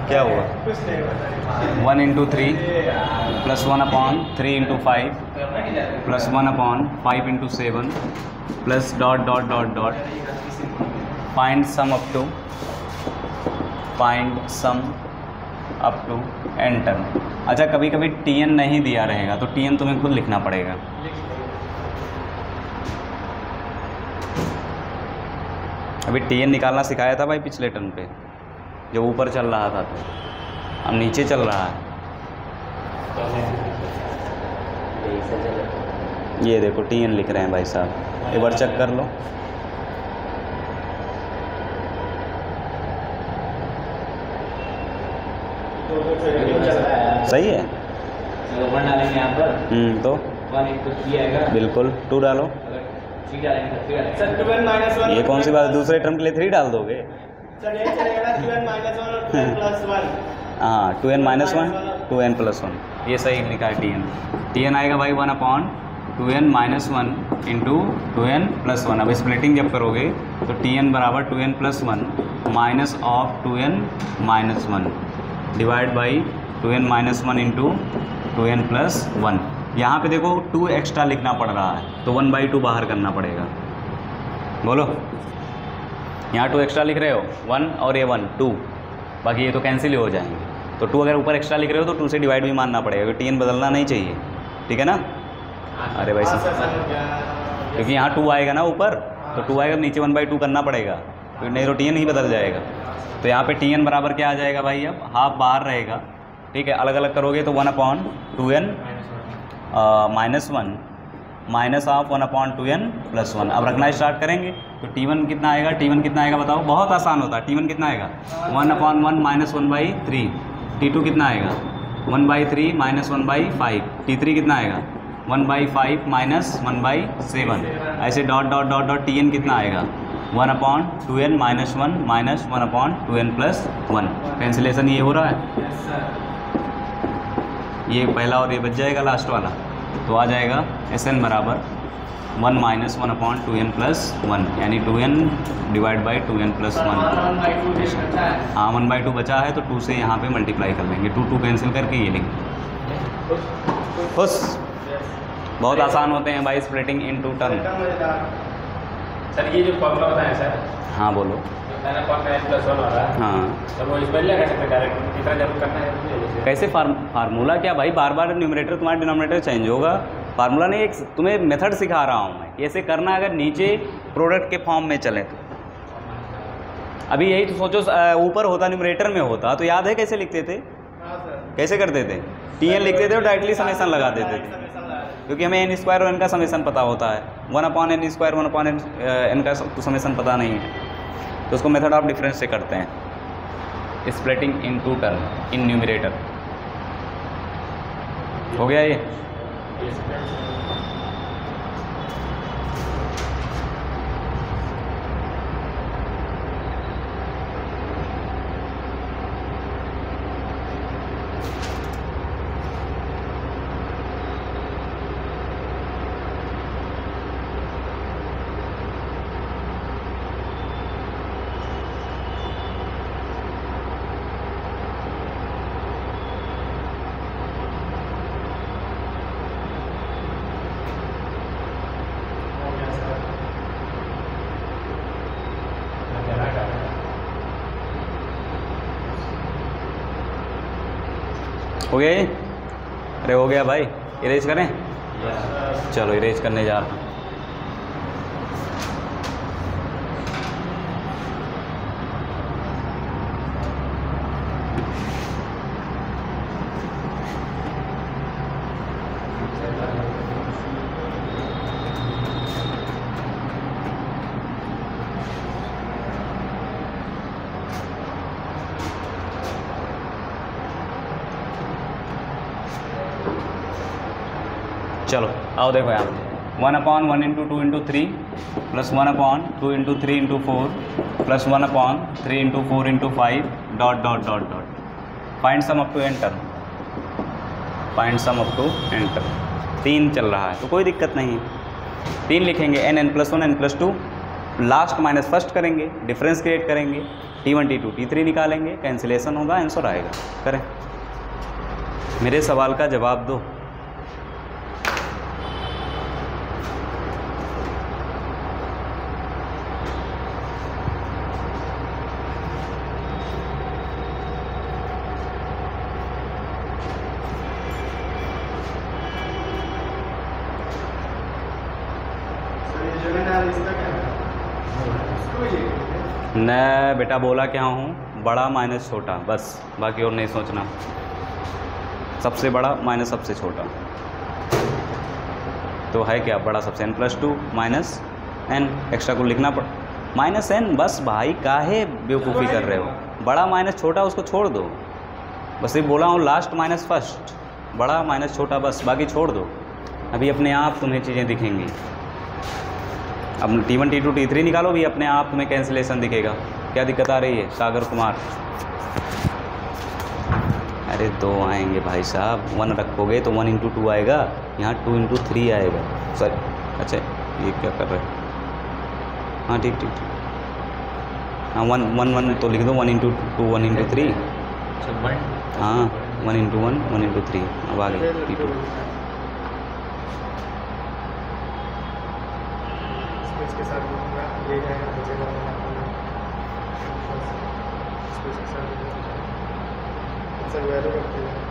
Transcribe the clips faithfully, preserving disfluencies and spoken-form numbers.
क्या हुआ? One into three plus one upon three into five plus one upon five into seven plus dot dot dot dot find sum up to find sum up to n term. अच्छा, कभी कभी T N नहीं दिया रहेगा तो t N तुम्हें खुद लिखना पड़ेगा। अभी टी एन निकालना सिखाया था भाई पिछले टर्म पे, जब ऊपर चल रहा था तो अब नीचे चल रहा है। ये देखो टी एन लिख रहे हैं भाई साहब, एक बार चेक कर लो। सही है, वन डालेंगे यहाँ पर। हम्म तो वन इंटू थ्री आएगा, बिल्कुल टू डालो। थ्री डालेंगे तो थ्री डालेंगे। Sir two n minus one, ये कौन सी बात, दूसरे टर्म के लिए थ्री डाल दोगे? सर ये चलेगा ना, टू एन माइनस वन और टू एन प्लस वन। हाँ, two n minus one two n plus one, ये सही लिखा है। टी एन टी एन आएगा भाई one upon two n minus one into two n plus one. अब splitting जब करोगे तो टी एन बराबर two n plus one minus of two n minus one divide by two n minus one into two n plus one. यहाँ पे देखो to extra लिखना पड़ रहा है तो वन बाई टू बाहर करना पड़ेगा। बोलो, यहाँ टू एक्स्ट्रा लिख रहे हो, वन और ये वन टू, बाकी ये तो कैंसिल ही हो जाएंगे। तो टू अगर ऊपर एक्स्ट्रा लिख रहे हो तो टू से डिवाइड भी मानना पड़ेगा, क्योंकि टी एन बदलना नहीं चाहिए, ठीक है ना? अरे भाई साहब, क्योंकि यहाँ टू आएगा ना ऊपर, तो टू आएगा नीचे वन बाई टू करना पड़ेगा, क्योंकि नहीं तो टी एन ही बदल जाएगा। तो यहाँ पे टी एन बराबर क्या आ जाएगा भाई, अब हाफ बाहर रहेगा, ठीक है। अलग अलग करोगे तो one upon two n minus one minus of one upon two n plus one. अब रखना स्टार्ट करेंगे तो टी वन कितना आएगा, टी वन कितना आएगा बताओ, बहुत आसान होता है। टी वन कितना आएगा, one upon one minus one by three. T two कितना आएगा, one by three minus one by five. T three कितना आएगा, one by five minus one by seven. ऐसे dot dot dot dot t n कितना आएगा, one upon two n minus one minus one upon two n plus one. Cancellation ये हो रहा है, ये पहला और ये बच जाएगा लास्ट वाला, तो आ जाएगा एस एन बराबर one minus one upon two n plus one, यानी two n divide by two n plus one. हाँ, वन बाई टू बचा है तो टू से यहाँ पे मल्टीप्लाई कर लेंगे, टू टू कैंसिल करके ये लेंगे। खुश, बहुत आसान होते हैं भाई splitting in two term. Sir ये जो फॉर्मूला बताया सर, हाँ बोलो। हाँ, तो वो इसमें लगा सकते डायरेक्ट, इतना जरूर करना है कैसे फार्म फार्मूला क्या भाई, बार बार न्यूमरेटर तुम्हारा डिनोमिनेटर चेंज होगा। फार्मूला नहीं, एक तुम्हें मेथड सिखा रहा हूँ मैं, कैसे करना अगर नीचे प्रोडक्ट के फॉर्म में चले तो। अभी यही तो सोचो, ऊपर होता न्यूमरेटर में होता तो याद है कैसे लिखते थे, कैसे करते थे, टी एन लिखते थे और डायरेक्टली समेसन लगा देते थे, क्योंकि हमें एन स्क्वायर और एन का समेसन पता होता है। One upon n square one upon n n का तो समेसन पता नहीं है, तो उसको मेथड ऑफ डिफरेंस से करते हैं। Splitting in two term in numerator हो गया ये। हो गया ये? अरे हो गया भाई, इरेज करें? चलो इरेज करने जा रहा हूँ। चलो आओ देखो यहाँ, one upon one into two into three plus one upon two into three into four plus one upon three into four into five dot dot dot dot find sum up to n term. Find sum up to n term. तीन चल रहा है तो कोई दिक्कत नहीं है, तीन लिखेंगे, n n plus one n plus two, last minus first करेंगे, डिफरेंस क्रिएट करेंगे, t one t two t three निकालेंगे, कैंसिलेशन होगा, आंसर आएगा। करें, मेरे सवाल का जवाब दो। मैं बेटा बोला क्या हूँ, बड़ा माइनस छोटा, बस, बाकी और नहीं सोचना। सबसे बड़ा माइनस सबसे छोटा, तो है क्या, बड़ा सबसे n plus two minus n, extra को लिखना पड़ माइनस एन, बस भाई काहे बेवकूफ़ी कर रहे हो। बड़ा माइनस छोटा उसको छोड़ दो, बस ये बोला हूँ लास्ट माइनस फर्स्ट, बड़ा माइनस छोटा, बस बाकी छोड़ दो। अभी अपने आप तुम्हें चीज़ें दिखेंगी। अब t one t two t three निकालो, भी अपने आप तुम्हें कैंसिलेशन दिखेगा। क्या दिक्कत आ रही है सागर कुमार? अरे दो आएंगे भाई साहब, वन रखोगे तो वन इंटू टू आएगा, यहाँ टू इंटू थ्री आएगा। सर अच्छा ये क्या कर रहे हैं? हाँ ठीक ठीक ठीक, हाँ वन वन वन तो लिख दो, one into two one into three, हाँ one into one one into three. अब आ गई टी टू। इसके साथ ये जाएगा, बचेगा सब वैल्यू करते हैं।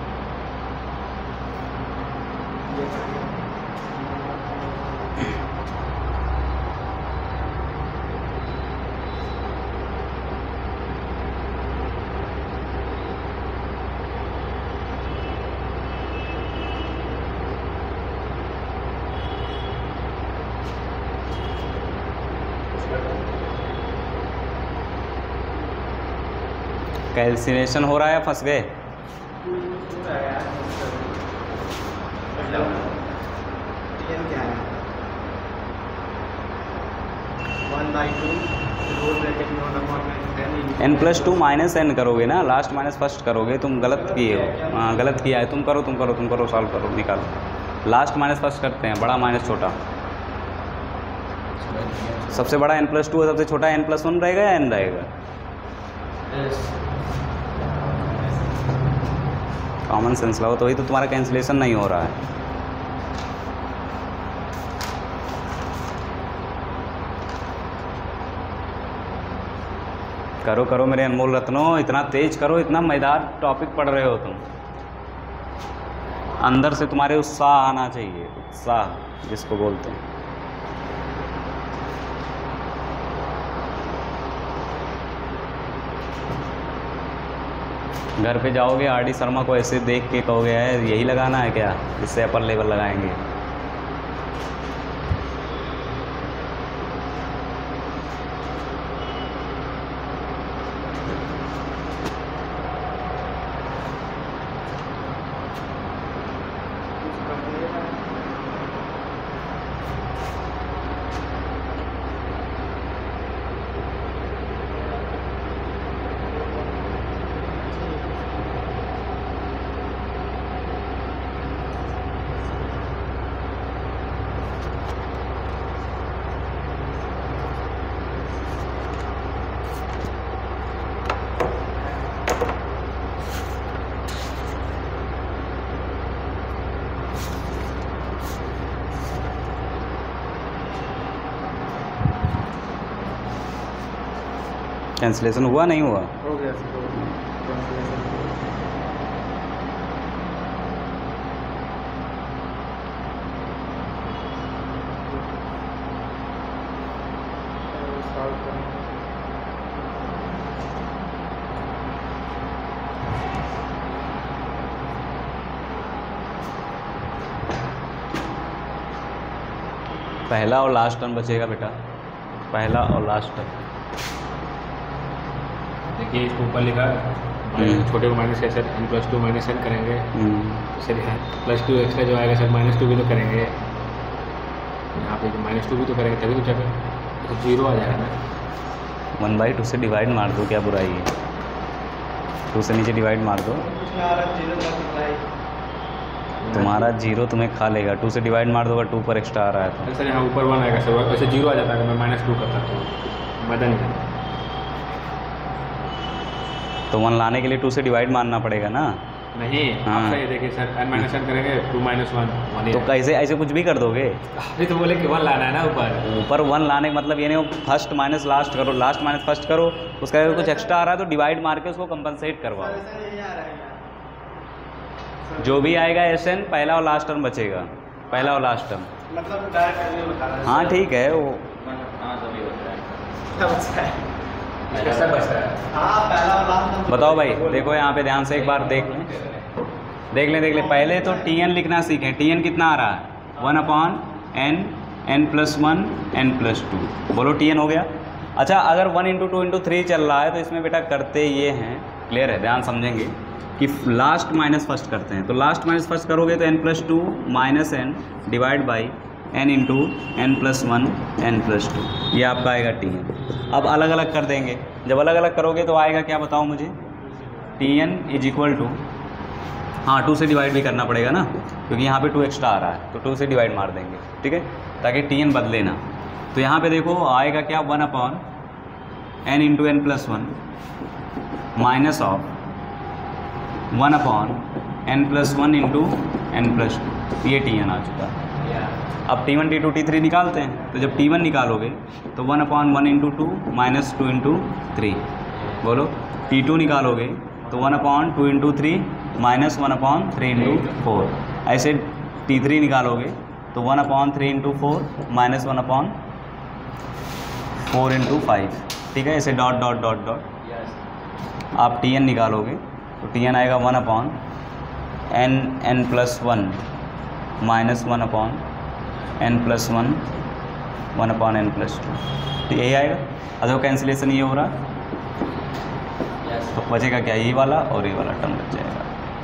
कैल्सिनेशन हो रहा है, फंस गए। N plus two minus n करोगे ना, लास्ट माइनस फर्स्ट करोगे, तुम गलत किए हो। हाँ गलत किया है, तुम करो तुम करो तुम करो सॉल्व करो, निकालो। लास्ट माइनस फर्स्ट करते हैं, बड़ा माइनस छोटा। सबसे बड़ा एन प्लस टू है, सबसे छोटा एन प्लस वन रहेगा या एन रहेगा? कॉमन सेंस लगाओ, तो वही तो तुम्हारा कैंसिलेशन नहीं हो रहा है। करो करो मेरे अनमोल रत्नों, इतना तेज करो, इतना मजेदार टॉपिक पढ़ रहे हो तुम। अंदर से तुम्हारे उत्साह आना चाहिए, उत्साह जिसको बोलते हैं। घर पे जाओगे आर डी शर्मा को ऐसे देख के कहोगे है यही लगाना है क्या, इससे अपर लेवल लगाएंगे। कैंसिलेशन हुआ नहीं हुआ? हो गया सर। पहला और लास्ट टर्म बचेगा बेटा, पहला और लास्ट टर्म। देखिए इसको ऊपर लिखा छोटे को माइनस है sir, n plus two minus n करेंगे तो सर है प्लस टू एक्स्ट्रा जो आएगा सर माइनस टू भी तो करेंगे, यहाँ पे माइनस टू भी तो करेंगे तभी तो जगह तो जीरो आ जाएगा ना। वन बाई टू से डिवाइड मार दो, क्या बुराई है? टू से नीचे डिवाइड मार दो, तुम्हारा जीरो तुम्हें खा लेगा। टू से डिवाइड मार दो, अगर टू पर एक्स्ट्रा आ रहा है तो सर यहाँ ऊपर वन आएगा सर, वैसे जीरो आ जाता है, मैं माइनस टू करता तो मजा नहीं आता। तो वन लाने के लिए टू से डिवाइड मारना पड़ेगा ना। नहीं, हाँ। आप सही देखिए सर, n माइनस n करेंगे टू माइनस वन वन। तो कैसे ऐसे कुछ भी कर दोगे? अभी तो बोले कि वन लाना है ना ऊपर। ऊपर वन लाने का मतलब ये नहीं फर्स्ट माइनस लास्ट करो, लास्ट माइनस फर्स्ट करो, उसका अगर कुछ एक्स्ट्रा आ रहा है तो डिवाइड मार के उसको कंपनसेट करवाओ। ऐसा नहीं आ रहा है यार। जो भी आएगा एस एन पहला और लास्ट टर्म बचेगा, पहला और लास्ट टर्म। मतलब डायरेक्ट करने बता रहा है। हाँ ठीक है वो। क्या बचता है? इसका सब बचता है। हाँ पहला और लास्ट। बताओ भाई, देखो यहाँ पे ध्यान से एक बार देख लें देख लें देख लें पहले तो टी एन लिखना सीखें। टी एन कितना आ रहा है? One upon n, n plus one, n plus two. बोलो टी एन हो गया। अच्छा अगर one into two into three चल रहा है तो इसमें बेटा करते ये हैं, क्लियर है, ध्यान समझेंगे कि लास्ट माइनस फर्स्ट करते हैं। तो लास्ट माइनस फर्स्ट करोगे तो n plus two minus n divide by n into n plus one n plus two, ये आपका आएगा टी एन। अब अलग अलग कर देंगे, जब अलग अलग करोगे तो आएगा क्या बताओ मुझे? T n is equal to, हाँ टू से डिवाइड भी करना पड़ेगा ना क्योंकि यहाँ पे टू एक्स्ट्रा आ रहा है, तो टू से डिवाइड मार देंगे, ठीक है, ताकि टी एन बदले ना। तो यहाँ पे देखो आएगा क्या? One upon n into n plus one minus of one upon n plus one into n plus two, ये टी एन आ चुका है। अब t one t two t three निकालते हैं, तो जब टी वन निकालोगे तो one upon one into two minus two into three. बोलो टी टू निकालोगे तो one upon two into three minus one upon three into four. ऐसे टी थ्री निकालोगे तो one upon three into four minus one upon four into five, ठीक है, ऐसे dot dot dot dot. आप टी एन निकालोगे तो टी एन आएगा one upon n n plus one minus one upon n plus one one upon n plus two, तो यही आएगा। अगर कैंसिलेशन ये हो रहा तो बचेगा क्या? ये वाला और ये वाला टर्म बच जाएगा।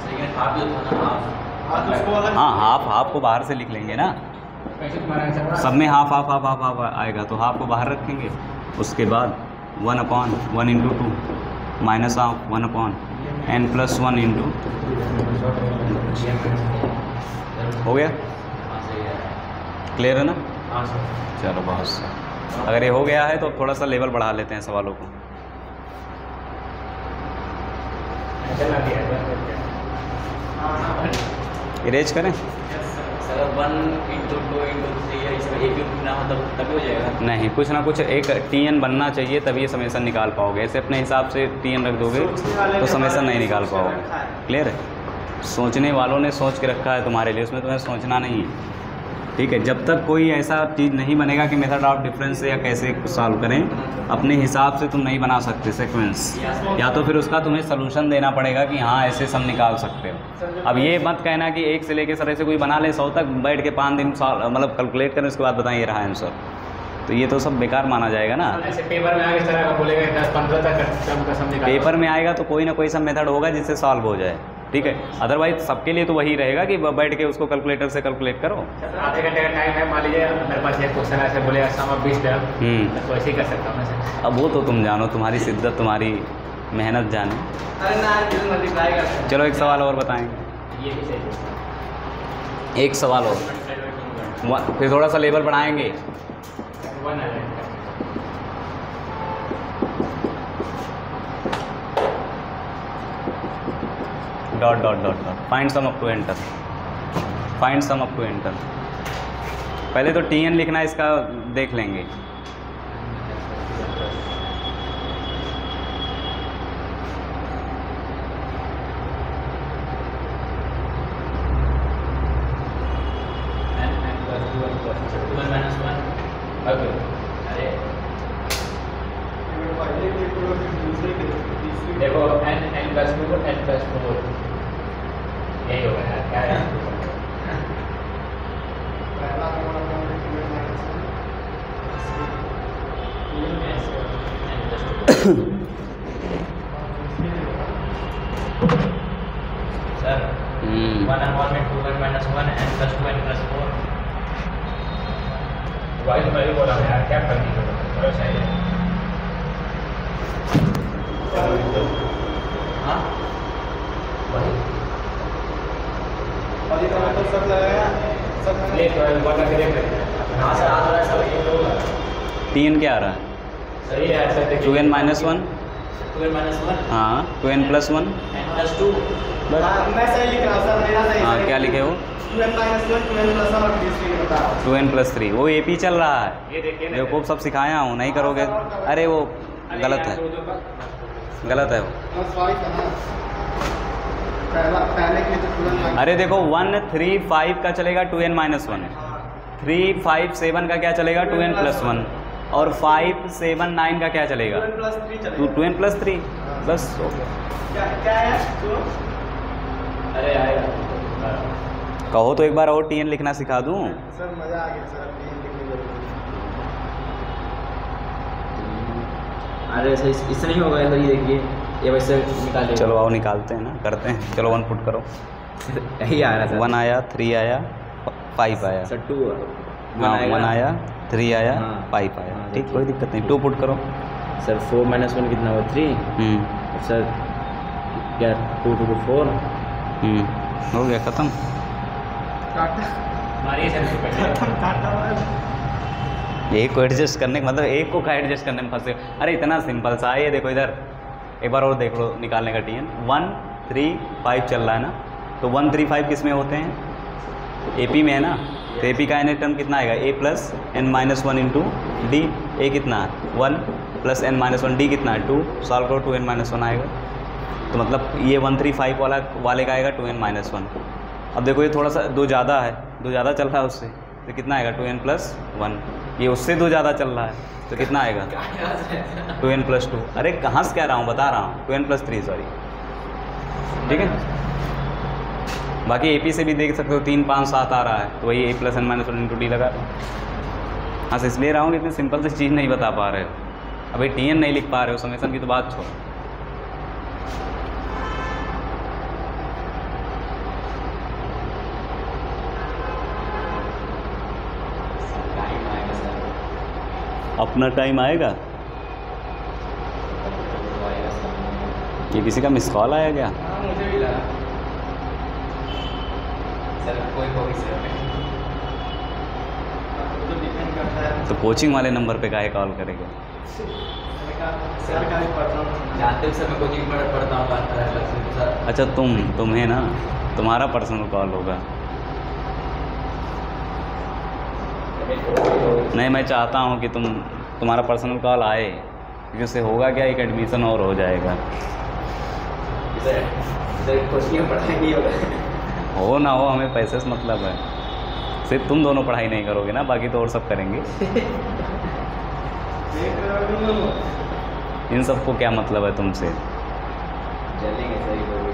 हाँ तो उसको अलग। हाँ हाफ हाफ को बाहर से लिख लेंगे ना, सब में half half half half half आएगा तो हाफ को बाहर रखेंगे। उसके बाद one upon one into two minus half one upon n plus one into, हो गया? क्लियर है ना? हाँ सर। चलो बहुत सही। अगर ये हो गया है तो थोड़ा सा लेवल बढ़ा लेते हैं सवालों को। इरेज करें? Sir one into two into three है, इसमें एक भी ना हो तब तभी हो जाएगा। नहीं, कुछ ना कुछ एक टी एन बनना चाहिए तभी ये समेसन निकाल पाओगे। ऐसे अपने हिसाब से टी एन रख दोगे तो समेसन नहीं निकाल पाओगे। क्लियर है? सोचने वालों ने सोच के रखा है तुम्हारे लिए, उसमें तुम्हें सोचना नहीं है, ठीक है। जब तक कोई ऐसा चीज़ नहीं बनेगा कि मेथड ऑफ डिफरेंस से या कैसे सॉल्व करें, अपने हिसाब से तुम नहीं बना सकते सीक्वेंस, या तो फिर उसका तुम्हें सलूशन देना पड़ेगा कि हाँ ऐसे सब निकाल सकते हो। अब ये मत कहना कि एक से लेके सर ऐसे कोई बना ले सौ तक बैठ के पाँच दिन सॉल्व मतलब कैलकुलेट करें उसके बाद बताएं ये रहा आंसर, तो ये तो सब बेकार माना जाएगा ना। ऐसे पेपर में आगे इस तरह का बोलेगा दस पंद्रह तक टर्म का सब निकाल। पेपर में आएगा तो कोई ना कोई सा मेथड होगा जिससे सॉल्व हो जाए, ठीक है। अदरवाइज सबके लिए तो वही रहेगा कि बैठ के उसको कैलकुलेटर से कैलकुलेट करो। आधे घंटे का टाइम है, मान लीजिए मेरे पास एक क्वेश्चन ऐसे बोले सम ऑफ बीस टर्म, तो ऐसे ही कर सकता हूँ मैं सर। अब वो तो तुम जानो, तुम्हारी शिद्दत तुम्हारी मेहनत जाने। अरे ना जल्द मल्टीप्लाई कर। चलो एक सवाल और बताएंगे, ये भी सही एक सवाल और, वन- फिर थोड़ा सा लेवल बढ़ाएंगे। वन आ जाएगा। Dot dot dot dot find sum up to n term, find sum up to n term. पहले तो टी एन लिखना है, इसका देख लेंगे। One minus one. ओके, अरे पहले के पूरा फिर दूसरे के तीसरे देखो n n plus two n plus four, यही होगा यार, क्या है? पहला हमारा point two minus sir one upon में two one minus one n plus two n plus four. वही तो मैं भी बोला यार, क्या कर दी थोड़ा सही है। हाँ वही और ये तो मतलब सब लगाया सब ले तो वन करके देख लेते हैं। हाँ सर, आज वाला सब ये होगा। टी एन क्या आ रहा है? सही है सर, देखिए two n minus one two n minus one हाँ two n plus one n plus two. हाँ, मैं सही लिख रहा हूँ सर, मेरा सही हाँ सही। क्या लिखे हो two n minus one, two n plus one और तीसरी के बता रहा हूँ। टू एन प्लस थ्री वो ए पी चल रहा है, ये देखिए ना देखो सब सिखाया हूँ, नहीं करोगे अरे वो गलत है, गलत है वो। हाँ, सॉरी सर, हाँ। पहला पहले के लिए तो टू एन माइनस अरे देखो वन थ्री फाइव का चलेगा two n minus one, three five seven का क्या चलेगा टू एन प्लस वन, और फाइव सेवन नाइन का क्या चलेगा two n plus three two चलेगा। टू एन प्लस थ्री बस हो गया। क्या क्या है तो अरे आएगा। कहो तो एक बार और टी एन लिखना सिखा दूँ। सर मज़ा आ गया सर, तीन लिखने जरूरी। अरे सर इस- इससे नहीं होगा सर, ये देखिए ये वैसे निकाले। चलो आओ निकालते हैं ना, करते हैं, चलो वन पुट करो। यही आ रहा था वन आया, थ्री आया, फाइव आया, सर टू हाँ वन आया, थ्री आया, हाँ। फाइव आया, हाँ, ठीक ठीक। कोई दिक्कत नहीं, टू पुट करो। सर फोर माइनस वन कितना हुआ थ्री, हम्म सर क्या टू टू टू फोर। हम्म हो गया ख़त्म। काटा मारिए सर इसको पहले। काटा एक को एडजस्ट करने का मतलब एक को का एडजस्ट करने में फंसे। अरे इतना सिंपल सा है, ये देखो इधर एक बार और देख लो निकालने का t n. One three five चल रहा है ना, तो वन थ्री फाइव किस में होते हैं, ए पी में है ना, तो ए पी का एन टर्म कितना आएगा, a plus n minus one into d. A कितना है one plus n minus one, d कितना है टू, सॉल्व करो टू एन माइनस वन आएगा। तो मतलब ये वन थ्री फाइव वाला वाले का आएगा टू एन माइनस वन। अब देखो ये थोड़ा सा दो ज़्यादा है, दो ज़्यादा चल रहा है उससे, तो कितना आएगा टू एन प्लस वन। ये उससे दो ज़्यादा चल रहा है तो कितना आएगा टू एन प्लस टू। अरे कहाँ से कह रहा हूँ, बता रहा हूँ, two n plus three sorry, ठीक है। बाकी ए पी से भी देख सकते हो, तीन पाँच सात आ रहा है, तो वही a plus n minus one into d लगा। हाँ से इसलिए रहा हूँ कि इतनी सिंपल सी चीज़ नहीं बता पा रहे हो, अभी टी एन नहीं लिख पा रहे हो, समेसन की तो बात छोड़ो। टाइम आएगा सर, अपना टाइम आएगा। वो आएगा सर। ये किसी का मिस कॉल आया क्या? हाँ मुझे भी लगा। सर कोई कोई सर तो डिपेंड करता है। तो कोचिंग वाले नंबर पे काहे कॉल करेगा? सरकारी पढ़ता हूँ। जानते हो सर मैं कोचिंग पढ़ पढ़ता हूँ अलग अलग से सर। अच्छा तुम तुम्हें ना तुम्हारा पर्सनल कॉल होगा। नहीं मैं चाहता हूँ कि तुम तुम्हारा पर्सनल कॉल आए, क्योंकि उससे होगा क्या, एक एडमिशन और हो जाएगा। सर सर कोचिंग में पढ़ाई नहीं होगा। हो ना हो हमें पैसे से मतलब है, सिर्फ तुम दोनों पढ़ाई नहीं करोगे ना, बाकी तो और सब करेंगे। देख रहा हूँ। इन सबको क्या मतलब है तुमसे? चलेंगे सर ये लोग।